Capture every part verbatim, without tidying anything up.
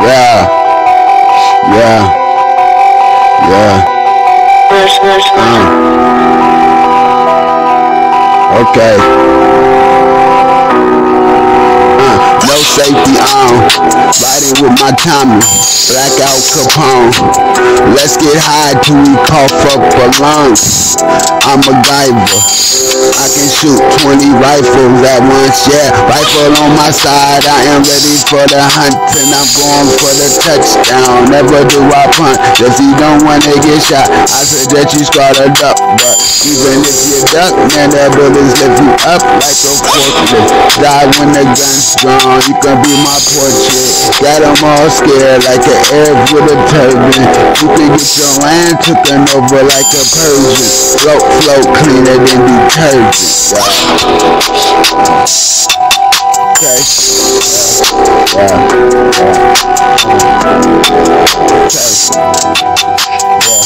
Yeah, yeah, yeah. Uh. Okay. Uh, no safety on. Riding with my Tommy. Blackout Capone. Let's get high till we cough up a lung. I'm a MacGyver. I can shoot twenty rifles at once, yeah. Rifle on my side, I am ready for the hunt, and I'm going for the touchdown. Never do I punt, if you don't wanna get shot, I suggest you start a duck. But even if you duck, man, the bullets lift you up like a forklift. Die when the gun's drawn, you can be my portrait. Got them all scared like an Arab with a turban. You can get your land taken over like a Persian. Float, float cleaner than detergent. Yeah. Okay. Yeah. Yeah. Yeah. Okay. Yeah.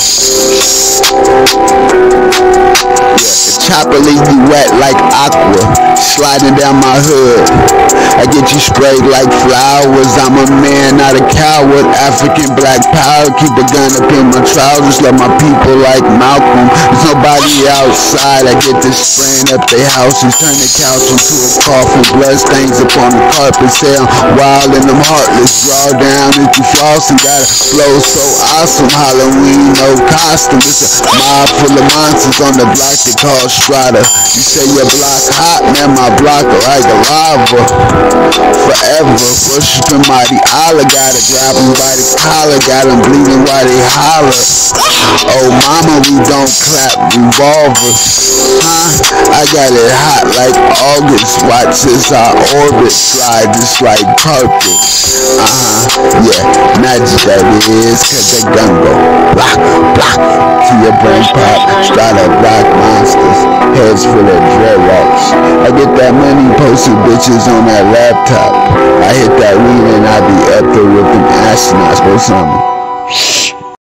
Yeah. The chopper leave you wet like aqua, sliding down my hood. I get you sprayed like flowers. I'm a man, not a coward. African black power. Keep a gun up in my trousers. Love my people like Malcolm. There's nobody outside. I get to spraying up their houses. Turn the couch into a coffin. Blood stains upon the carpet. Say I'm wild and I'm heartless. Draw down into floss and got a flow so awesome. Halloween, no costume. It's a mob full of monsters on the block they call Strata. You say your block hot, man, my block like a lava. Forever, worshiping mighty Allah. Gotta grab him by the collar. Got him bleeding while they holler. Oh mama, we don't clap revolvers. Huh? I got it hot like August. Watch as I orbit. Slide just like carpet. Uh-huh, yeah, magic that is. Cause the gun go block, block to your brain pop. Strata black monsters. Heads full of dreadlocks. I get that money posted bitches on that laptop. I hit that weed and I be up there with them astronauts. Go something.